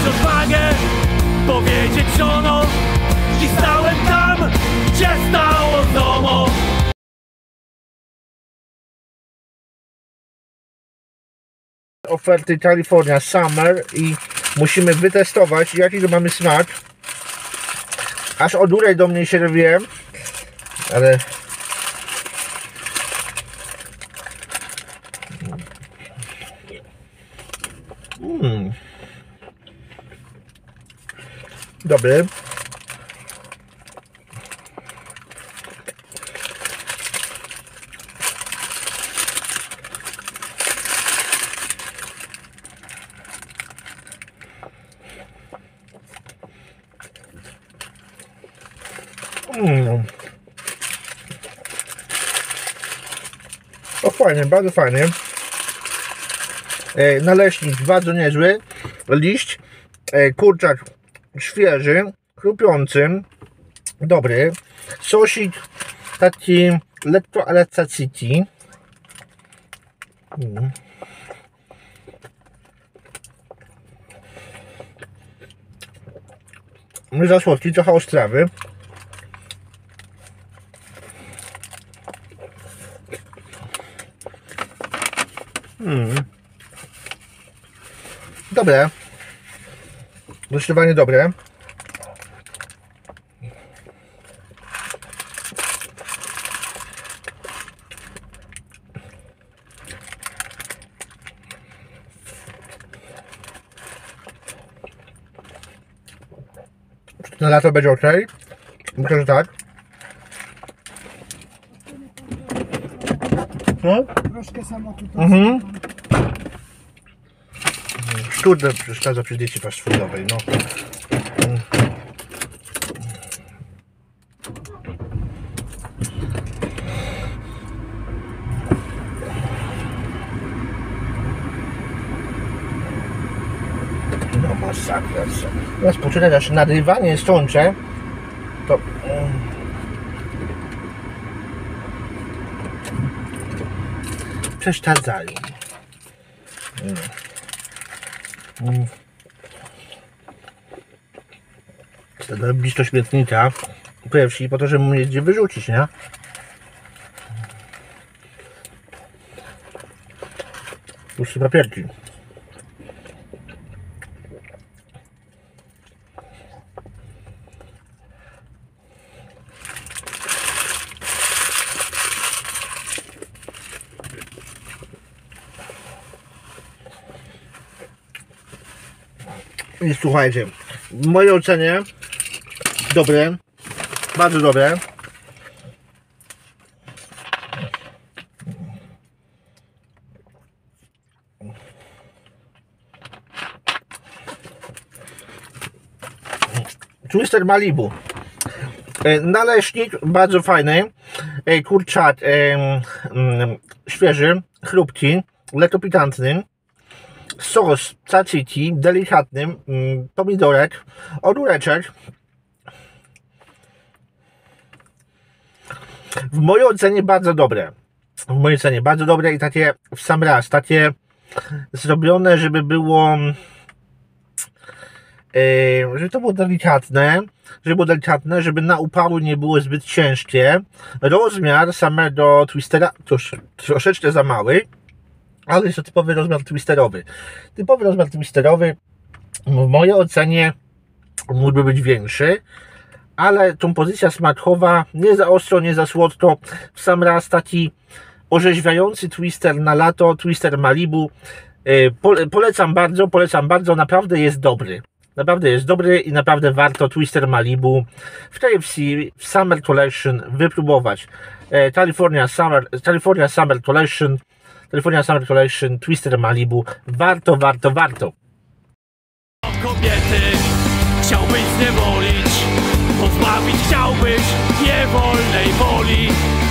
odwagę powiedzieć żono i stałem tam, gdzie stało domo. Oferty California Summer i musimy wytestować, jaki to mamy smak. Aż oduraj do mnie się rwie, ale dobry. O, fajnie, bardzo fajnie. Naleśnik bardzo niezły. Liść, kurczak świeży, chrupiący, dobry. Sosik taki lekko alacacyki. Za słodki, trochę ostrawy. Dobre. Zdecydowanie dobre. Na lato będzie ok. Myślę, że tak. No? Troszkę samo tutaj. Kurde, przeszkadza przy diecie fast foodowej, no. No masakra. Teraz poczekaj, aż nagrywanie skończę, to przeszkadzają. Wtedy blisko śmietnika pierwsi po to, żeby mnie gdzie wyrzucić, nie? Puszczę papierki. I słuchajcie, w mojej ocenie dobre, bardzo dobre. Twister Malibu. Naleśnik bardzo fajny, kurczak świeży, chrupki, lekko pikantny. Sos tzatziki, delikatny, pomidorek, ogóreczek. W mojej ocenie bardzo dobre. W mojej ocenie bardzo dobre i takie w sam raz, takie zrobione, żeby było, żeby to było delikatne, żeby na upały nie było zbyt ciężkie. Rozmiar samego twistera troszeczkę za mały, ale jest to typowy rozmiar twisterowy. Typowy rozmiar twisterowy w mojej ocenie mógłby być większy, ale kompozycja smakowa nie za ostro, nie za słodko, w sam raz taki orzeźwiający twister na lato, Twister Malibu. Polecam bardzo, naprawdę jest dobry. Naprawdę jest dobry i naprawdę warto Twister Malibu w KFC w Summer Collection wypróbować. California Summer Collection Twister Malibu. Warto. Kobiety chciałbyś zniewolić, pozbawić chciałbyś niewolnej woli.